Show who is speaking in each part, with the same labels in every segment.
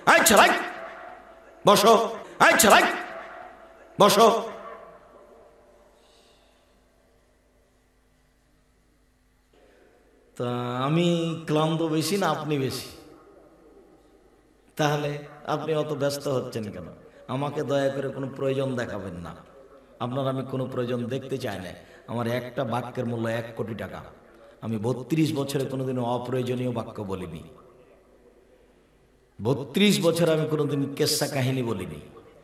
Speaker 1: এই ছেলাই বসো, এই ছেলাই বসো। তা আমি ক্লান্ত বেশি না আপনি বেশি? তাহলে আপনি অত ব্যস্ত হচ্ছেন কেন? আমাকে দয়া করে কোনো প্রয়োজন দেখাবেন না। আপনার আমি কোনো প্রয়োজন দেখতে চাই না। আমার একটা বাক্যের মূল্য 1 কোটি টাকা। আমি 32 বছরে কোনোদিন অপ্রয়োজনীয় বাক্য বলিনি। 32 বছর আমি কোনোদিন কেসা কাহিনী বলিনি।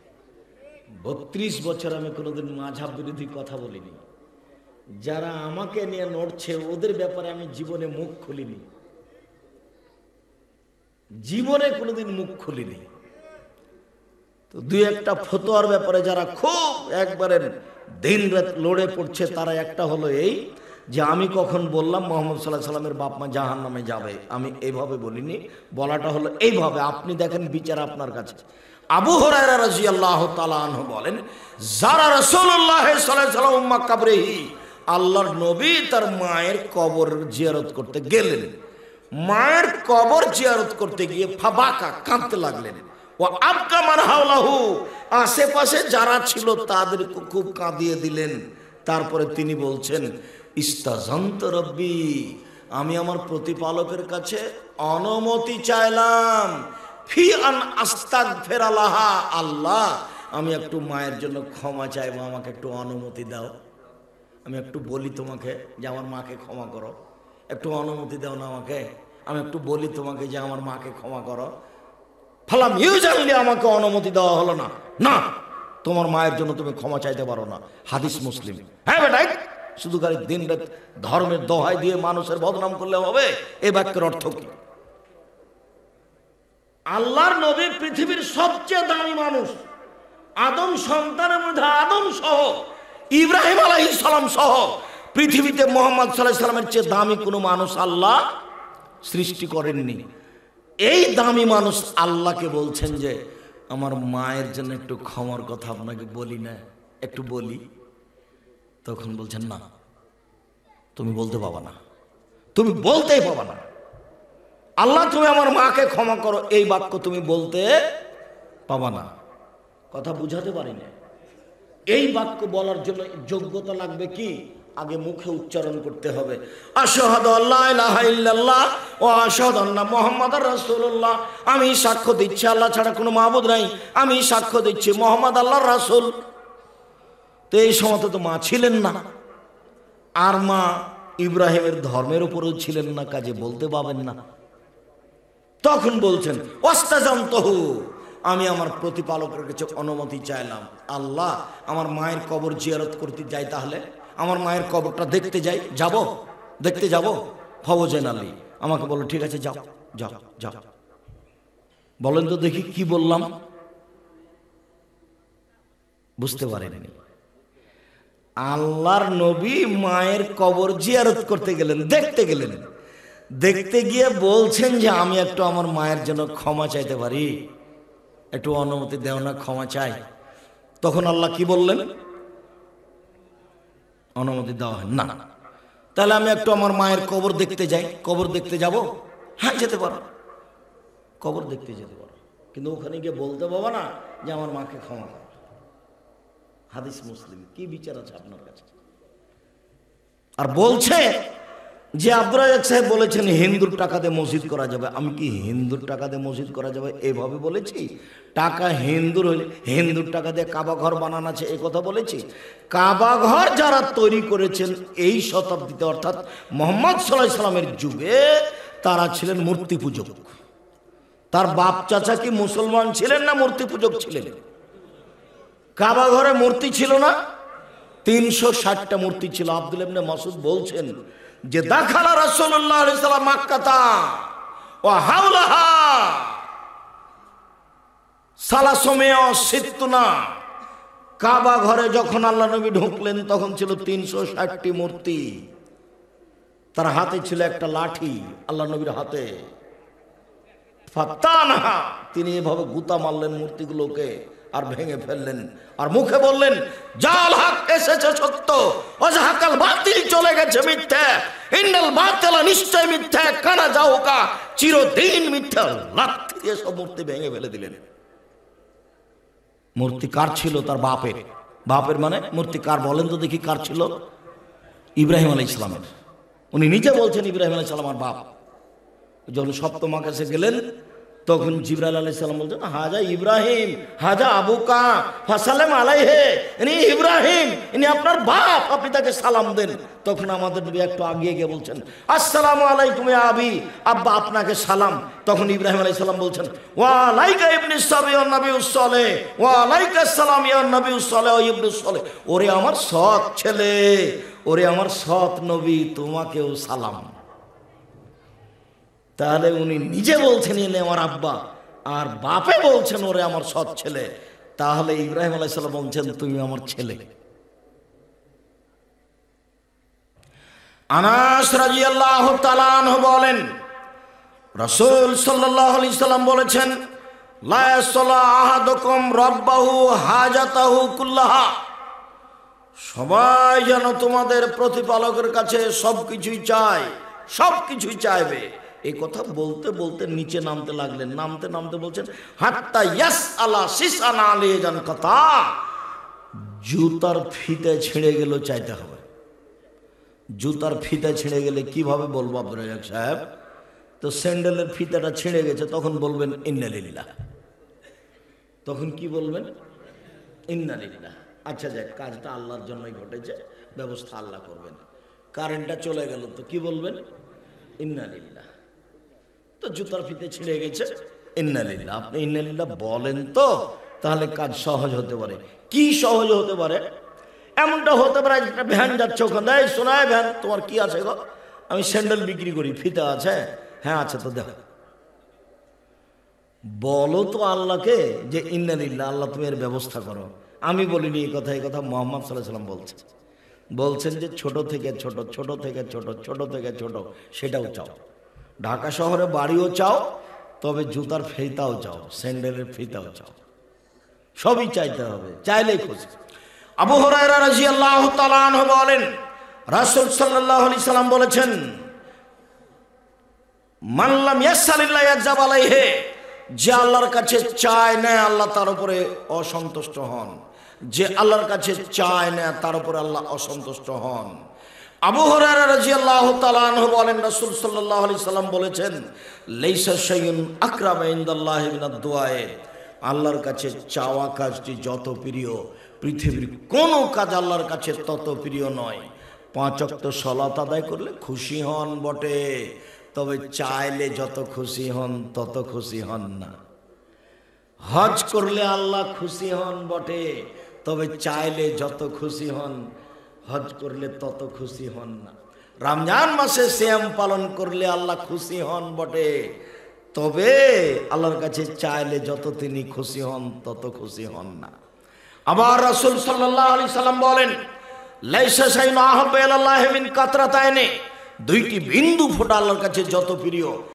Speaker 1: 32 বছর আমি কোনোদিন মাঝহাব বিরোধী কথা বলিনি। যারা আমাকে নিয়ে নড়ছে ওদের ব্যাপারে আমি জীবনে মুখ খুলিনি, জীবনে কোনোদিন মুখ খুলিনি। তো দুই একটা ফতোয়ার ব্যাপারে যারা খুব একবারে দিন রাত লড়ে পড়ছে, তারা একটা হলো এই যে আমি কখন বললাম মুহাম্মদ সাল্লাল্লাহু আলাইহি ওয়াসাল্লামের বাপ মা জাহান্নামে যাবে, আমি এইভাবে বলিনি। বলাটা হলো এইভাবে, আপনি দেখেন বিচার আপনার কাছে। আবু হুরায়রা রাদিয়াল্লাহু তাআলা আনহু বলেন, যারা রাসূলুল্লাহ সাল্লাল্লাহু আলাইহি ওয়াসাল্লাম উম্মা কবরিহি, আল্লাহর নবী তার মায়ের কবর জিয়ারত করতে গেলেন। মায়ের কবর জিয়ারত করতে গিয়ে ফাবাকা, কাঁদতে লাগলেন। ও আবকা মান হাওলাহু, আশেপাশে যারা ছিল তাদেরকে খুব কাঁদিয়ে দিলেন। তারপরে তিনি বলছেন, ইস্তাযান্ত রব্বি, আমি আমার প্রতিপালকের কাছে অনুমতি চাইলাম, ফি আন আস্তাগফিরা লাহা, আল্লাহ আমি একটু মায়ের জন্য ক্ষমা চাইবো, আমাকে একটু অনুমতি দাও। আমি একটু বলি তোমাকে যে আমার মাকে ক্ষমা করো, একটু অনুমতি দাও না আমাকে, আমি একটু বলি তোমাকে যে আমার মাকে ক্ষমা করো। ফালাম ইউজানলি, আমাকে অনুমতি দেওয়া হলো না। না, তোমার মায়ের জন্য তুমি ক্ষমা চাইতে পারো না। হাদিস মুসলিম। হ্যাঁ বেটা, শুধু খালি দিন রাত ধর্মের দোহাই দিয়ে মানুষের বদনাম করলে হবে? এই বাক্যের অর্থ কি? আল্লাহর নবী পৃথিবীর সবচেয়ে দামি মানুষ। আদম সন্তানের মধ্যে আদম সহ, ইব্রাহিম আলাইহিস সালাম সহ পৃথিবীতে মুহাম্মদ সাল্লাল্লাহু আলাইহি ওয়াসাল্লামের চেয়ে দামি কোনো মানুষ আল্লাহ সৃষ্টি করেননি। এই দামি মানুষ আল্লাহকে বলছেন যে আমার মায়ের জন্য একটু ক্ষমার কথা আপনাকে বলি না, একটু বলি। তখন বলছেন না, তুমি বলতে পাবা না, তুমি বলতেই পাবা না। আল্লাহ তুমি আমার মাকে ক্ষমা করো, এই বাক্য তুমি বলতে পাবা না। কথা বুঝাতে পারি না। এই বাক্য বলার জন্য যোগ্যতা লাগবে কি? আগে মুখে উচ্চারণ করতে হবে, আশহাদু আল্লা ইলাহা ইল্লাল্লাহ ওয়া আশহাদু আন্না মুহাম্মাদার রাসূলুল্লাহ, আমি সাক্ষ্য দিচ্ছি আল্লাহ ছাড়া কোনো মাবুদ নাই, আমি সাক্ষ্য দিচ্ছি মুহাম্মদ আল্লাহর রাসূল। তো এই সময় তো মা ছিলেন না, আর মা ইব্রাহিমের ধর্মের উপরেও ছিলেন না, কাজে বলতে পাবেন না। তখন বলছেন ওয়াস্তাজামতুহু, আমি আমার প্রতিপালকের কাছে অনুমতি চাইলাম, আল্লাহ আমার মায়ের কবর জিয়ারত করতে যাই, তাহলে আমার মায়ের কবরটা দেখতে যাই, যাব, দেখতে যাব। ফওজেন আলী আমাকে বলল, ঠিক আছে যাও যাও যাও। বলেন তো দেখি কি বললাম? বুঝতে পারেননি। আল্লাহর নবী মায়ের কবর জিয়ারত করতে গেলেন, দেখতে গেলেন। দেখতে গিয়ে বলছেন যে আমি একটু আমার মায়ের জন্য ক্ষমা চাইতে পারি, একটু অনুমতি দেও না, ক্ষমা চাই। তখন আল্লাহ কি বললেন? অনুমতি দেওয়া হয় না। তাহলে আমি একটু আমার মায়ের কবর দেখতে যাই। কবর দেখতে যাব? হ্যাঁ যেতে পারো, কবর দেখতে যেতে পারো, কিন্তু ওখানে গিয়ে বলতে পারবো না যে আমার মাকে ক্ষমা করো। হাদিস মুসলিম। কি বিচার আছে আপনার কাছে? আর বলছে যে আব্দুর রাজ্জাক সাহেব বলেছেন হিন্দুর টাকা দিয়ে মসজিদ করা যাবে। আমি কি হিন্দুর টাকা দিয়ে মসজিদ করা যাবে এইভাবে বলেছি? টাকা হিন্দুর হলে হিন্দুর টাকা দিয়ে কাবা ঘর বানানো আছে এই কথা বলেছি? কাবা ঘর যারা তৈরি করেছেন এই শতাব্দীতে, অর্থাৎ মুহাম্মদ সাল্লাল্লাহু আলাইহি সাল্লামের যুগে, তারা ছিলেন মূর্তি পূজক। তার বাপ চাচা কি মুসলমান ছিলেন না মূর্তি পূজক ছিলেন? কাবা ঘরে মূর্তি ছিল না? 360টা মূর্তি ছিল। আব্দুল্লাহ ইবনে মাসউদ বলছেন যে দাখালা রাসূলুল্লাহ সাল্লাল্লাহু আলাইহি ওয়াসাল্লাম মক্কাতা ওয়া হাওলাহা সালাসুমিয়া সিত্তুনা, কাবা ঘরে যখন আল্লাহ নবী ঢুকলেন তখন ছিল 360টি মূর্তি। তার হাতে ছিল একটা লাঠি, আল্লাহ নবীর হাতে। ফাতানাহা, তিনি এভাবে গুতা মারলেন মূর্তিগুলোকে, আর ভেঙে ফেললেন, আর মুখে বললেন জাল হক এসেছে সত্য, ওয়াজাহাকাল বাতিল চলে গেছে মিথ্যা, ইন্নাল বাতিলা নিশ্চয় মিথ্যা, কানা যাওকা চিরদিন মিথ্যা। লাথি দিয়ে সব মূর্তি ভেঙে ফেলে দিলেন। মূর্তি কার ছিল? তার বাপের। বাপের মানে মূর্তি কার বলেন তো দেখি, কার ছিল? ইব্রাহিম আলাইহিস সালামের। উনি নিজে বলছেন ইব্রাহিম আলাইহিস সালাম আমার বাপ। যখন সপ্তম আকাশে গেলেন তখন জিবরাইল আলাইহিস সালাম বলছেন হাজা ইব্রাহিম হাজা আবুকা ফাসালাম আলাইহি, ইনি ইব্রাহিম, ইনি আপনার বাপ, আপনি তাকে সালাম দেন। তখন আমাদের নবী একটু আগিয়ে গিয়ে বলছেন আসসালামু আলাইকুম ইয়া আবি, আব্বা আপনাকে সালাম। তখন ইব্রাহিম আলাইহিস সালাম বলছেন ওয়া আলাইকা ইবনুস সাবি ওয়া নবিয়ুস সালেহ, ওয়া আলাইকা সালাম ইয়া নবিয়ুস সালেহ ওয়া ইবনুস সালেহ। ওরে আমার সৎ ছেলে, ওরে আমার সৎ নবী, তোমাকেও সালাম। তাহলে উনি নিজে বলছেন ইনি আমার আব্বা, আর বাপে বলছেন ওরে আমার সৎ ছেলে। তাহলে ইব্রাহিম আলাইহিস সালাম বলছেন তুমি আমার ছেলে। আনাস রাদিয়াল্লাহু তাআলা আনহু বলেন রাসূল সাল্লাল্লাহু আলাইহি সাল্লাম বলেছেন লা ইয়াসলা আহাদুকুম রাব্বাহু হাজাতাহু কুল্লাহা, সবাই যেন তোমাদের প্রতিপালকের কাছে সবকিছুই চায়, সবকিছুই চাইবে। এই কথা বলতে বলতে নিচে নামতে লাগলেন, নামতে নামতে বলছেন হাত্তা ইয়াসআলা সিসানা আলাইজান কথা, জুতার ফিতে ছিঁড়ে গেল চাইতে হবে। জুতার ফিতে ছিঁড়ে গেলে কিভাবে বলবো আব্দুর রাজ্জাক সাহেব? তো স্যান্ডেলের ফিতাটা ছিঁড়ে গেছে, তখন বলবেন ইন্না লিল্লাহ। তখন কি বলবেন? ইন্না লিল্লাহ। আচ্ছা যাক, কাজটা আল্লাহর জন্যই ঘটেছে, ব্যবস্থা আল্লাহ করবেন। কারেন্টটা চলে গেল, তো কি বলবেন? ইন্না লিল্লাহ। তো জুতার ফিতে ছিঁড়ে গেছে, ইন্না লিল্লাহ। আপনি ইন্না লিল্লাহ বলেন তো, তাহলে কাজ সহজ হতে পারে। কি সহজ হতে পারে? এমনটা হতে পারে একটা ভ্যান যাচ্ছে ওখান থেকে, শোনায় ভ্যান তোমার কি আছে গো? আমি স্যান্ডেল বিক্রি করি, ফিতা আছে? হ্যাঁ আছে, তো দেখো। বলো তো আল্লাহকে যে ইন্না লিল্লাহ, আল্লাহ তুমি এর ব্যবস্থা করো। আমি বলিনি এই কথা, এই কথা মুহাম্মদ সাল্লাল্লাহু আলাইহি ওয়াসাল্লাম বলছেন। বলছেন যে ছোট থেকে ছোট, ছোট থেকে ছোট, ছোট থেকে ছোট, সেটাও চাও। ঢাকা শহরে বাড়িও চাও, তবে জুতার ফিতাও চাও, স্যান্ডেলের ফিতাও চাও, সবই চাইতে হবে, চাইলেই খুশি। আবু হুরায়রা রাদিয়াল্লাহু তাআলা আনহু বলেন রাসূল সাল্লাল্লাহু আলাইহি সাল্লাম বলেছেন মান লাম ইয়াসআলিল্লাহ ইয়াজাব আলাইহি, যে আল্লাহর কাছে চায় না আল্লাহ তার উপরে অসন্তুষ্ট হন, যে আল্লাহর কাছে চায় না তার উপরে আল্লাহ অসন্তুষ্ট হন। আবু হুরায়রা রাদিয়াল্লাহু তাআলা আনহু বলেন রাসূল সাল্লাল্লাহু আলাইহি সাল্লাম বলেছেন লাইসা শাইউন আকরামা ইনদাল্লাহি মিনাদ দুআ, আল্লাহর কাছে চাওয়া কাজটি যত প্রিয়, পৃথিবীর কোনো কাজ আল্লাহর কাছে তত প্রিয় নয়। 5 ওয়াক্ত সালাত আদায় করলে খুশি হন বটে, তবে চাইলে যত খুশি হন তত খুশি হন না। হজ করলে আল্লাহ খুশি হন বটে, তবে চাইলে যত খুশি হন, হজ করলে তত খুশি হন না। রমজান মাসে সিয়াম পালন করলে আল্লাহ খুশি হন বটে, তবে আল্লাহর কাছে চাইলে যত তিনি খুশি হন তত খুশি হন না। আবার রাসূল সাল্লাল্লাহু আলাইহি সাল্লাম বলেন লাইসা শাইউন আহাব্বা ইলাল্লাহি মিন কাতরাতাইনি, দুইটি বিন্দু ফোঁটা আল্লাহর কাছে যত প্রিয়,